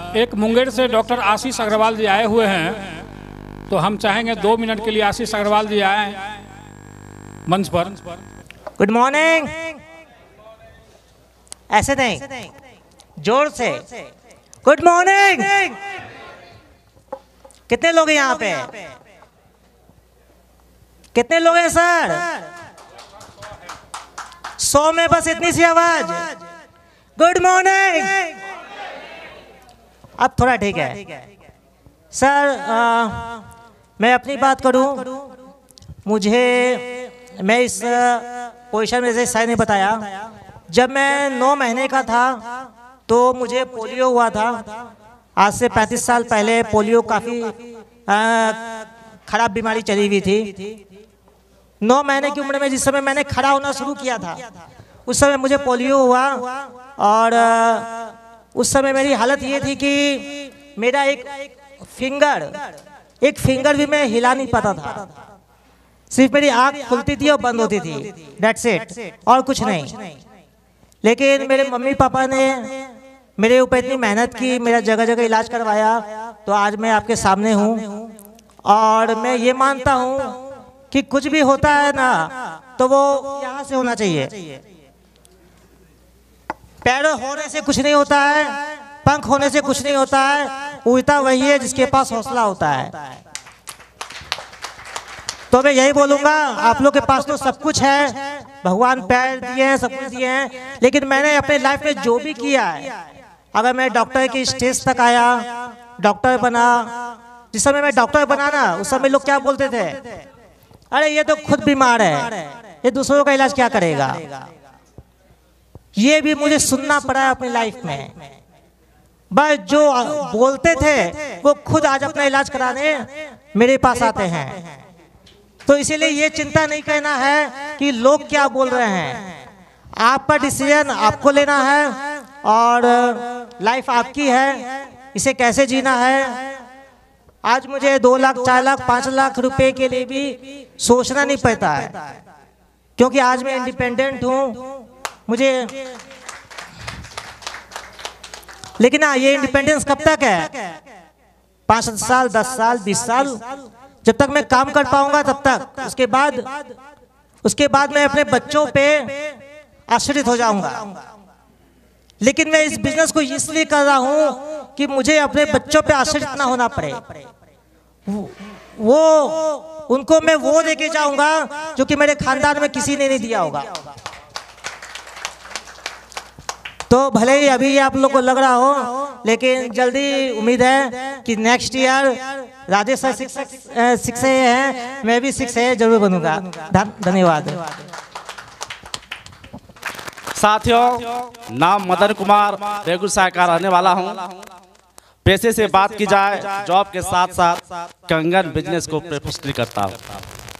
एक मुंगेर से डॉक्टर आशीष अग्रवाल जी आए हुए हैं, तो हम चाहेंगे 2 मिनट के लिए आशीष अग्रवाल जी आए मंच पर। Good morning. ऐसे नहीं, जोर से गुड मॉर्निंग। कितने लोग हैं यहाँ पे? कितने लोग हैं सर? 100 में बस इतनी सी आवाज। Good morning. अब थोड़ा ठीक है सर। मैं अपनी बात करूं, मैं इस पोजीशन में से शायद नहीं बताया। जब मैं 9 महीने का था तो मुझे पोलियो हुआ था। आज से 35 साल पहले पोलियो काफ़ी खराब बीमारी चली हुई थी। 9 महीने की उम्र में जिस समय मैंने खड़ा होना शुरू किया था, उस समय मुझे पोलियो हुआ। और उस समय मेरी हालत ये थी कि मेरा एक फिंगर भी मैं हिला नहीं पाता था। सिर्फ मेरी आंख खुलती थी और बंद होती थी, दैट्स इट, और कुछ नहीं। लेकिन मेरे मम्मी पापा ने मेरे ऊपर इतनी मेहनत की, मेरा जगह जगह इलाज करवाया, तो आज मैं आपके सामने हूँ। और मैं ये मानता हूँ कि कुछ भी होता है ना, तो वो यहाँ से होना चाहिए। पैर होने से कुछ नहीं होता है, पंख होने से कुछ नहीं होता है, उड़ता वही है जिसके पास हौसला होता है। तो मैं यही बोलूंगा, आप लोग के पास तो सब कुछ है, भगवान पैर दिए हैं, सब कुछ दिए हैं, लेकिन मैंने अपने लाइफ में जो भी किया है, अगर मैं डॉक्टर की स्टेज तक आया, डॉक्टर बना, जिस समय मैं डॉक्टर बना ना, उस समय लोग क्या बोलते थे? अरे ये तो खुद बीमार है, ये दूसरों का इलाज क्या करेगा? ये भी मुझे सुनना पड़ा है अपनी लाइफ में। बस जो बोलते थे वो खुद आज अपना इलाज कराने मेरे पास आते हैं। तो इसीलिए ये चिंता नहीं करना है कि लोग क्या बोल रहे हैं। आपका डिसीजन आपको लेना है और लाइफ आपकी है, इसे कैसे जीना है। आज मुझे 2 लाख, 4 लाख, 5 लाख रुपए के लिए भी सोचना नहीं पड़ता है, क्योंकि आज मैं इंडिपेंडेंट हूँ। मुझे लेकिन हाँ, ये इंडिपेंडेंस कब तक है? 5 साल, 10 साल, 20 साल, जब तक मैं काम कर पाऊंगा तब तक। उसके बाद मैं अपने बच्चों पे आश्रित हो जाऊंगा। लेकिन मैं इस बिजनेस को इसलिए कर रहा हूं कि मुझे अपने बच्चों पे आश्रित ना होना पड़े। उनको मैं वो देके जाऊंगा जो कि मेरे खानदान में किसी ने नहीं दिया होगा। तो भले ही अभी आप लोग को लग रहा हो, लेकिन जल्दी उम्मीद है कि नेक्स्ट ईयर राजेश सर 6 हैं, मैं भी 6 जरूर बनूंगा। धन्यवाद। साथियों, नाम मदन कुमार, बेगूसराय का रहने वाला हूं। पैसे से बात की जाए, जॉब के साथ साथ कंगन बिजनेस को प्रेफर करता हूं।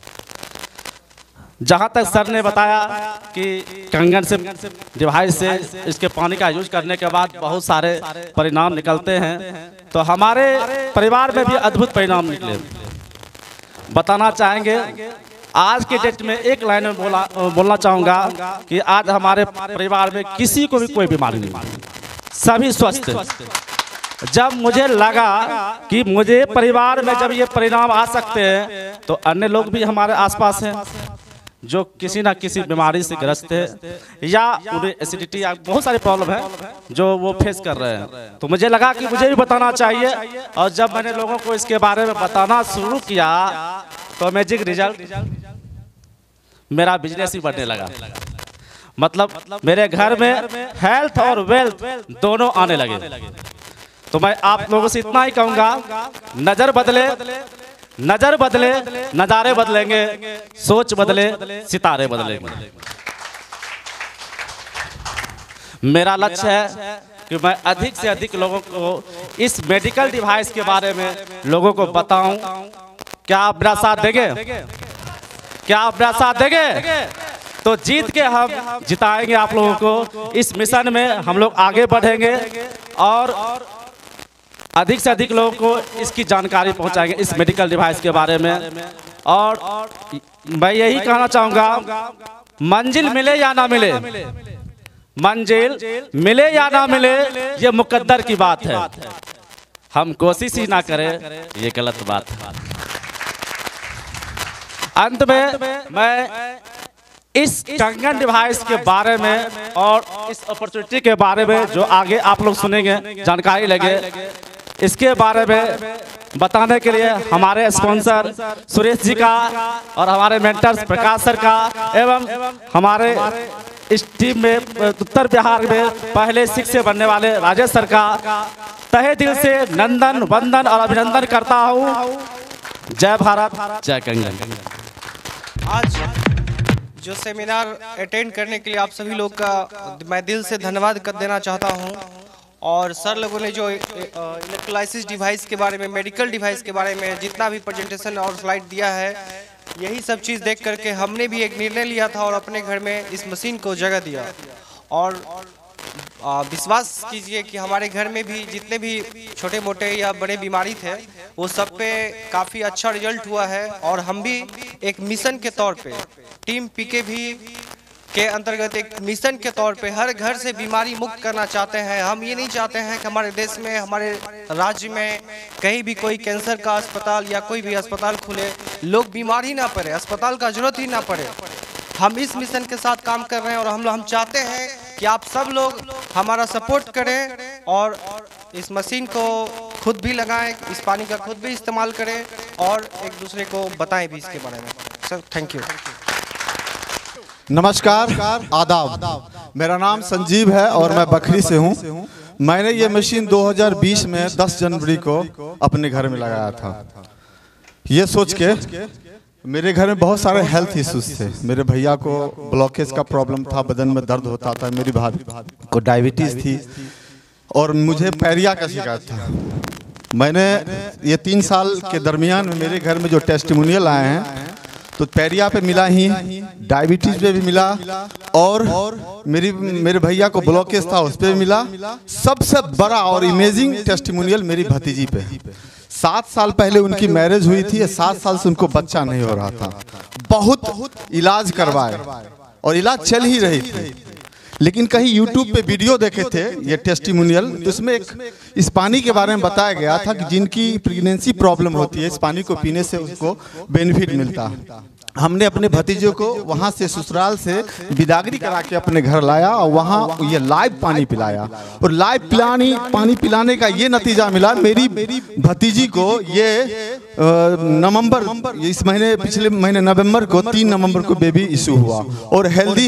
जहां तक सर ने बताया कि कंगन से डिवाइस से इसके पानी का यूज करने के बाद बहुत सारे परिणाम निकलते हैं, तो हमारे परिवार में भी अद्भुत परिणाम निकले। बताना चाहेंगे, आज के डेट में एक लाइन में बोलना चाहूँगा कि आज हमारे परिवार में किसी को भी कोई बीमारी नहीं, सभी स्वस्थ। जब मुझे लगा कि मुझे परिवार में जब ये परिणाम आ सकते हैं, तो अन्य लोग भी हमारे आसपास हैं जो किसी ना किसी बीमारी से ग्रस्त है, या उन्हें एसिडिटी या बहुत सारी प्रॉब्लम है जो वो फेस कर रहे हैं। तो मुझे लगा कि मुझे भी बताना चाहिए, और जब मैंने लोगों को इसके बारे में बताना शुरू किया, तो मैजिक रिजल्ट मेरा बिजनेस ही बढ़ने लगा। मतलब मेरे घर में हेल्थ और वेल्थ दोनों आने लगे। तो मैं आप लोगों से इतना ही कहूँगा, नजर बदले, नजारे बदलेंगे, सोच बदले, सितारे बदलेंगे। मेरा लक्ष्य है कि मैं अधिक से अधिक लोगों को इस मेडिकल डिवाइस के बारे में लोगों को बताऊं। क्या आप मेरा साथ देंगे? क्या आप मेरा साथ देंगे? तो जीत के हम जिताएंगे आप लोगों को। इस मिशन में हम लोग आगे बढ़ेंगे और अधिक से अधिक लोगों को इसकी जानकारी पहुंचाएंगे, इस मेडिकल डिवाइस के बारे में। और मैं यही कहना चाहूँगा, मंजिल मिले या ना मिले, मंजिल मिले या ना मिले, ये मुकद्दर की बात है। हम कोशिश ही ना करें, ये गलत बात है। अंत में मैं इस कंगन डिवाइस के बारे में और इस अपॉर्चुनिटी के बारे में जो आगे आप लोग सुनेंगे, जानकारी लगे, इसके बारे में बताने के लिए हमारे स्पॉन्सर सुरेश जी का और हमारे मेंटर्स प्रकाश सर का एवं हमारे इस टीम में उत्तर बिहार में पहले 6 से बनने वाले राजेश सर का तहे दिल से नंदन वंदन और अभिनंदन करता हूँ। जय भारत, जय कंगन। आज जो सेमिनार अटेंड करने के लिए आप सभी लोग का मैं दिल से धन्यवाद कर देना चाहता हूं। और सर लोगों ने जो इलेक्ट्रोलाइसिस डिवाइस के बारे में, मेडिकल डिवाइस के बारे में जितना भी प्रेजेंटेशन और स्लाइड दिया है, यही सब चीज़ देख करके हमने भी एक निर्णय लिया था और अपने घर में इस मशीन को जगह दिया। और विश्वास कीजिए कि हमारे घर में भी जितने भी छोटे मोटे या बड़े बीमारी थे वो सब पे काफ़ी अच्छा रिजल्ट हुआ है। और हम भी एक मिशन के तौर पे, टीम पीके भी के अंतर्गत एक मिशन के तौर पे हर घर से बीमारी मुक्त करना चाहते हैं। हम ये नहीं चाहते हैं कि हमारे देश में, हमारे राज्य में कहीं भी कोई कैंसर का अस्पताल या कोई भी अस्पताल खुले, लोग बीमार ही ना पड़े, अस्पताल का जरूरत ही ना पड़े। हम इस मिशन के साथ काम कर रहे हैं और हम चाहते हैं कि आप सब लोग हमारा सपोर्ट करें और इस मशीन को खुद भी लगाएं, इस पानी का खुद भी इस्तेमाल करें और एक दूसरे को बताएं भी इसके बारे में। Sir thank you. नमस्कार, आदाब। मेरा नाम संजीव है और मैं बखरी से हूँ। मैंने ये मशीन 2020 में 10 जनवरी को अपने घर में लगाया था। ये सोच के मेरे घर में बहुत सारे हेल्थ इश्यूज थे। मेरे भैया को ब्लॉकेज का प्रॉब्लम था, बदन में दर्द होता था, मेरी भाभी को डायबिटीज़ थी और मुझे पैरिया का शिकायत था। मैंने ये 3 साल के दरमियान में मेरे घर में जो टेस्टिमोनियल आए हैं तो पैरिया पे मिला ही, डायबिटीज पे भी मिला और मेरे भैया को ब्लॉकेज था उस पर भी मिला। सबसे बड़ा और इमेजिंग टेस्टिमोनियल मेरी भतीजी पे। 7 साल पहले उनकी मैरिज हुई थी, 7 साल से उनको बच्चा नहीं हो रहा था। बहुत इलाज करवाए और इलाज चल ही रही थी, लेकिन कहीं YouTube पे वीडियो देखे थे ये टेस्टिमोनियल, तो इसमें इस पानी के बारे में बताया गया था कि जिनकी प्रेगनेंसी प्रॉब्लम होती है इस पानी को पीने से उसको बेनिफिट मिलता है। हमने अपने भतीजे को वहाँ से ससुराल से बिदागरी करा के अपने घर लाया और वहाँ ये लाइव पानी पिलाया और लाइव पानी पिलाने का ये नतीजा मिला। मेरी भतीजी को ये नवंबर, इस महीने, पिछले महीने नवंबर को 3 नवंबर को बेबी इशू हुआ और हेल्दी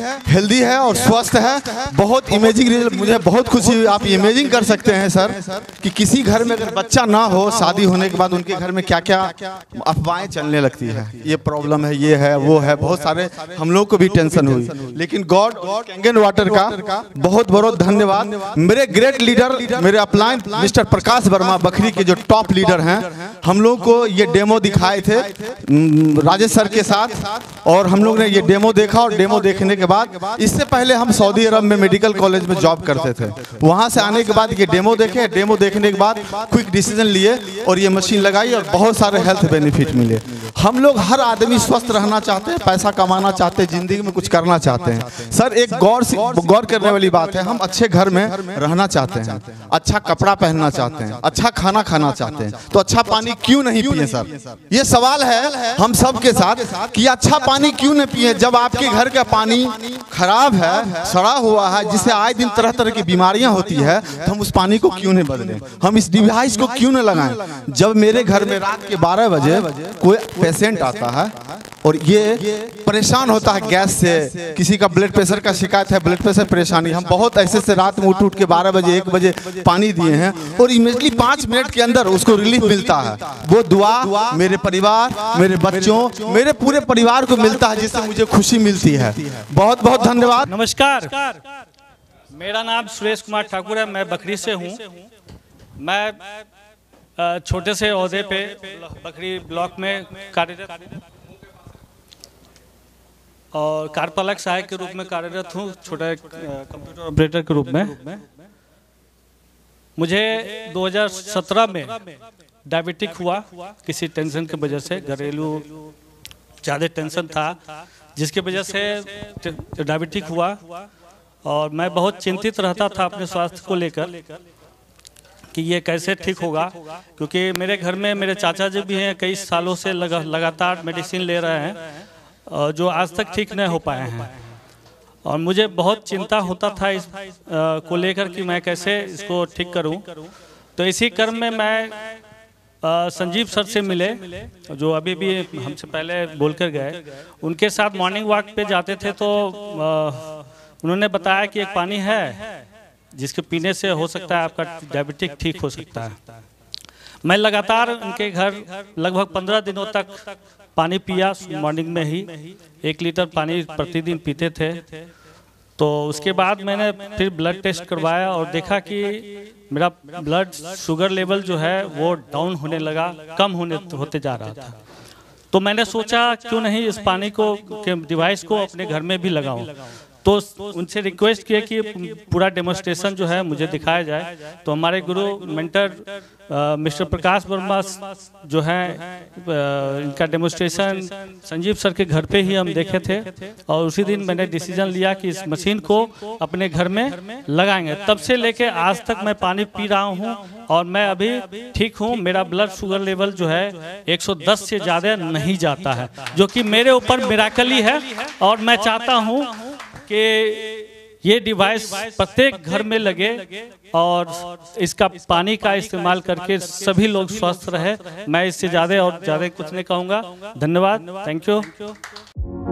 है और स्वस्थ है। बहुत इमेजिंग रिजल्ट, मुझे बहुत खुशी हुई। आप इमेजिंग कर सकते हैं सर कि किसी घर में अगर बच्चा ना हो, शादी होने के बाद उनके घर में क्या क्या अफवाहें चलने लगती है, ये प्रॉब्लम है, ये है, वो है, बहुत सारे हम लोग को भी टेंशन हुई। लेकिन गॉड कंगन वाटर का बहुत बहुत धन्यवाद। मेरे ग्रेट लीडर, मेरे अपलाइन मिस्टर प्रकाश वर्मा बखरी के जो टॉप लीडर हैं, हम लोग को ये डेमो दिखाए थे राजेश सर के साथ और हम लोग ने ये डेमो देखा और डेमो देखने के बाद, इससे पहले हम सऊदी अरब में मेडिकल कॉलेज में जॉब करते थे, वहां से आने के बाद ये डेमो देखे, डेमो देखने के बाद क्विक डिसीजन लिए और ये मशीन लगाई और बहुत सारे हेल्थ बेनिफिट मिले। हम लोग हर आदमी स्वस्थ रहना चाहते हैं, पैसा कमाना चाहते हैं, जिंदगी में कुछ करना चाहते हैं। सर एक गौर करने वाली बात है, हम अच्छे घर में रहना चाहते हैं, अच्छा कपड़ा पहनना चाहते हैं, अच्छा खाना खाना चाहते हैं, तो अच्छा पानी क्यों नहीं पिए सर? ये सवाल है हम सब के साथ कि अच्छा पानी क्यों नहीं पिए जब आपके घर का पानी खराब है, सड़ा हुआ है, जिससे आए दिन तरह तरह की बीमारियां होती है, तो हम उस पानी को क्यों नहीं बदलें? हम इस डिवाइस को क्यों नहीं लगाएं? जब मेरे घर में रात के 12 बजे कोई पेशेंट आता है और ये परेशान होता है गैस से, किसी का ब्लड प्रेशर का शिकायत है, ब्लड प्रेशर परेशानी, हम बहुत ऐसे से रात में उठ के 12 बजे 1 बजे पानी दिए हैं और इमीडिएटली 5 मिनट के अंदर उसको रिलीफ मिलता है। वो दुआ मेरे परिवार, मेरे बच्चों, मेरे पूरे परिवार को मिलता है, जिससे मुझे खुशी मिलती है। बहुत बहुत धन्यवाद। नमस्कार, मेरा नाम सुरेश कुमार ठाकुर है, मैं बखरी से हूँ। मैं छोटे से ओहदे पे बखरी ब्लॉक में कार्यरत और कार्यपालक सहायक के रूप में कार्यरत हूँ, छोटा कंप्यूटर ऑपरेटर के रूप में। मुझे 2017 में डायबिटिक हुआ, किसी टेंशन की वजह से, घरेलू ज़्यादा टेंशन था जिसकी वजह से डायबिटिक हुआ और मैं बहुत चिंतित रहता था अपने स्वास्थ्य को लेकर कि ये कैसे ठीक होगा, क्योंकि मेरे घर में मेरे चाचा जी भी हैं, कई सालों से लगातार मेडिसिन ले रहे हैं जो आज तक ठीक नहीं हो पाए हैं। और मुझे बहुत चिंता होता था इस को लेकर कि मैं कैसे इसको ठीक करूं। तो इसी क्रम में मैं संजीव सर से मिले, जो अभी भी हमसे पहले बोलकर गए। उनके साथ मॉर्निंग वॉक पे जाते थे तो उन्होंने बताया कि एक पानी है जिसके पीने से हो सकता है आपका डायबिटिक ठीक हो सकता है। मैं लगातार उनके घर लगभग 15 दिनों तक पानी पिया, मॉर्निंग में ही 1 लीटर पानी प्रतिदिन पीते थे। तो उसके बाद मैंने फिर ब्लड टेस्ट करवाया और देखा कि मेरा ब्लड शुगर लेवल जो है वो डाउन होने लगा, कम होते जा रहा था। तो मैंने सोचा क्यों नहीं इस पानी को के डिवाइस को अपने घर में भी लगाऊं। तो उनसे रिक्वेस्ट किया कि पूरा डेमोन्स्ट्रेशन जो है मुझे दिखाया जाए। तो हमारे गुरु मेंटर मिस्टर प्रकाश वर्मा जो है इनका डेमोन्स्ट्रेशन संजीव सर के घर पे ही हम देखे थे, और उसी दिन मैंने डिसीजन लिया कि इस मशीन को अपने घर में लगाएंगे। तब से लेके आज तक मैं पानी पी रहा हूँ और मैं अभी ठीक हूँ। मेरा ब्लड शुगर लेवल जो है 110 से ज़्यादा नहीं जाता है, जो कि मेरे ऊपर मिराकल ही है। और मैं चाहता हूँ कि ये डिवाइस प्रत्येक घर में लगे और इसका पानी का इस्तेमाल करके सभी लोग स्वस्थ रहे। मैं इससे ज़्यादा और ज़्यादा कुछ नहीं कहूँगा। धन्यवाद, थैंक यू।